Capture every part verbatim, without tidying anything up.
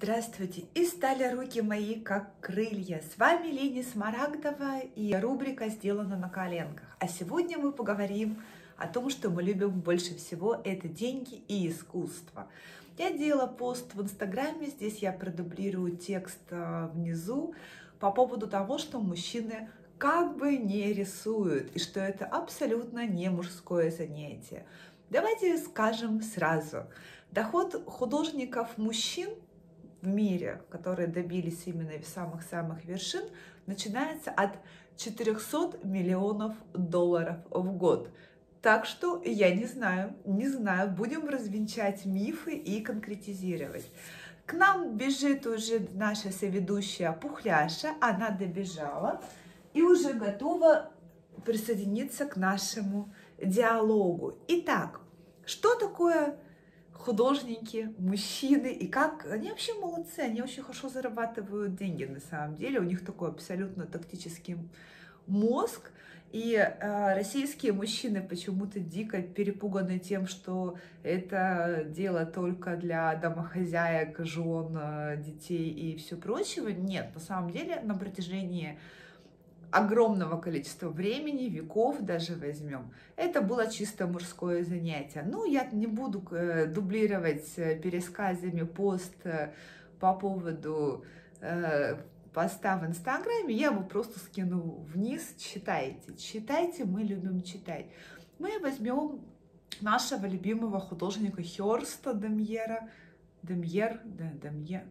Здравствуйте! И стали руки мои, как крылья. С вами Лени Смарагдова и рубрика «Сделано на коленках». А сегодня мы поговорим о том, что мы любим больше всего – это деньги и искусство. Я делала пост в Инстаграме, здесь я продублирую текст внизу по поводу того, что мужчины как бы не рисуют и что это абсолютно не мужское занятие. Давайте скажем сразу. Доход художников-мужчин в мире, которые добились именно самых-самых вершин, начинается от четырёхсот миллионов долларов в год. Так что я не знаю, не знаю, будем развенчать мифы и конкретизировать. К нам бежит уже наша соведущая Пухляша, она добежала и уже готова присоединиться к нашему диалогу. Итак, что такое художники, мужчины, и как они вообще молодцы, они очень хорошо зарабатывают деньги на самом деле, у них такой абсолютно тактический мозг, и э, российские мужчины почему-то дико перепуганы тем, что это дело только для домохозяек, жен, детей и все прочего. Нет, на самом деле на протяжении огромного количества времени, веков даже возьмем, это было чисто мужское занятие. Ну, я не буду дублировать пересказами пост по поводу э, поста в Инстаграме, я его просто скину вниз, читайте, читайте, мы любим читать. Мы возьмем нашего любимого художника Хёрста Демьера, Демьер, да, Демьер,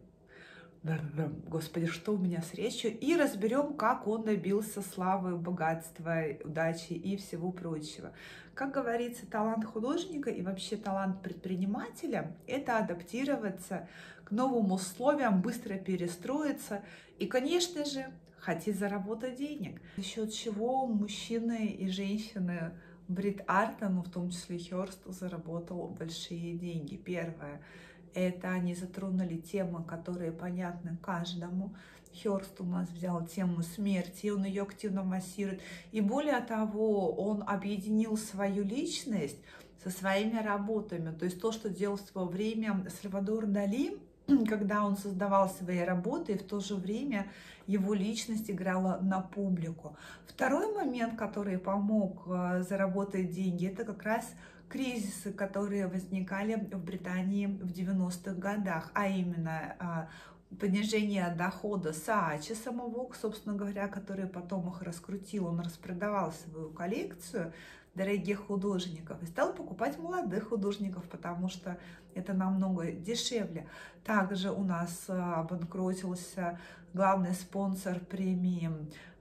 Господи, что у меня с речью? И разберем, как он добился славы, богатства, удачи и всего прочего. Как говорится, талант художника и вообще талант предпринимателя – это адаптироваться к новым условиям, быстро перестроиться и, конечно же, хотеть заработать денег. За счет чего мужчины и женщины брит-арта, ну в том числе Хёрст, заработал большие деньги. Первое. Это они затронули темы, которые понятны каждому. Хёрст у нас взял тему смерти, он ее активно массирует. И более того, он объединил свою личность со своими работами. То есть то, что делал в свое время Сальвадор Дали, когда он создавал свои работы, и в то же время его личность играла на публику. Второй момент, который помог заработать деньги, это как раз кризисы, которые возникали в Британии в девяностых годах, а именно понижение дохода Саачи самого, собственно говоря, который потом их раскрутил, он распродавал свою коллекцию дорогих художников и стал покупать молодых художников, потому что это намного дешевле. Также у нас обанкротился главный спонсор премии,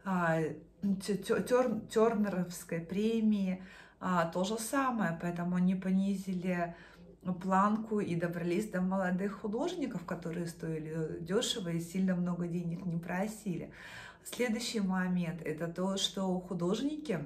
Тернеровской премии, А, то же самое, поэтому они понизили планку и добрались до молодых художников, которые стоили дешево и сильно много денег не просили. Следующий момент – это то, что художники,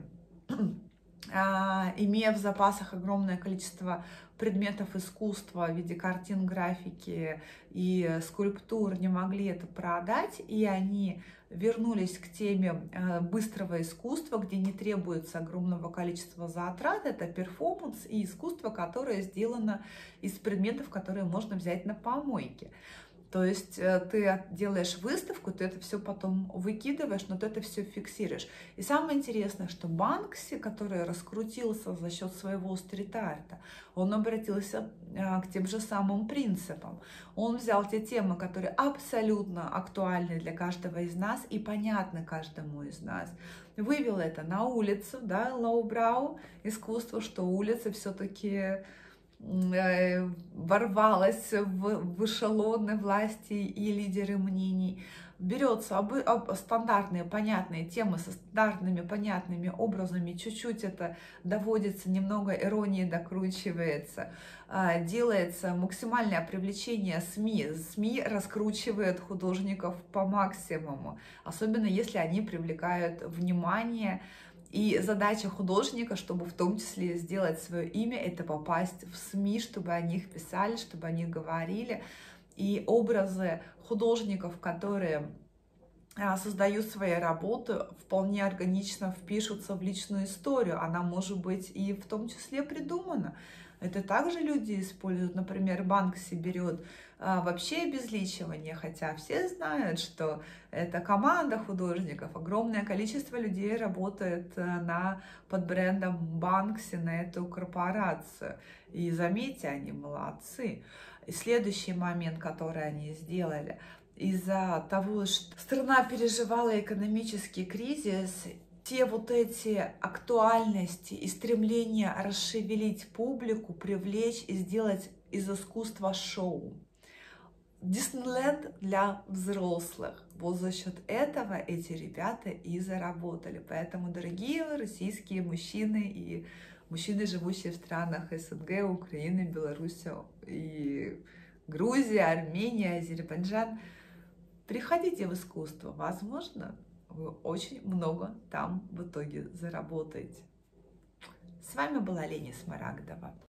а, имея в запасах огромное количество предметов искусства в виде картин, графики и скульптур, не могли это продать, и они вернулись к теме быстрого искусства, где не требуется огромного количества затрат. Это перформанс и искусство, которое сделано из предметов, которые можно взять на помойке. То есть ты делаешь выставку, ты это все потом выкидываешь, но ты это все фиксируешь. И самое интересное, что Банкси, который раскрутился за счет своего стрит-арта, он обратился к тем же самым принципам. Он взял те темы, которые абсолютно актуальны для каждого из нас и понятны каждому из нас. Вывел это на улицу, да, лоу-брау, искусство, что улица все-таки ворвалась в, в эшелоны власти и лидеры мнений. Берется об, об, стандартные, понятные темы со стандартными, понятными образами, чуть-чуть это доводится, немного иронии докручивается, делается максимальное привлечение СМИ. СМИ раскручивает художников по максимуму, особенно если они привлекают внимание. И задача художника, чтобы в том числе сделать свое имя, это попасть в СМИ, чтобы о них писали, чтобы о них говорили. И образы художников, которые создают свои работы, вполне органично впишутся в личную историю. Она может быть и в том числе придумана. Это также люди используют. Например, Банкси берет а, вообще обезличивание, хотя все знают, что это команда художников. Огромное количество людей работает на, под брендом Банкси на эту корпорацию. И заметьте, они молодцы. И следующий момент, который они сделали, из-за того, что страна переживала экономический кризис, те вот эти актуальности и стремление расшевелить публику, привлечь и сделать из искусства шоу. Диснейленд для взрослых. Вот за счет этого эти ребята и заработали. Поэтому, дорогие российские мужчины и мужчины, живущие в странах СНГ, Украины, Беларуси и Грузия, Армения, Азербайджан, приходите в искусство. Возможно, вы очень много там в итоге заработаете. С вами была Лени Смарагдова.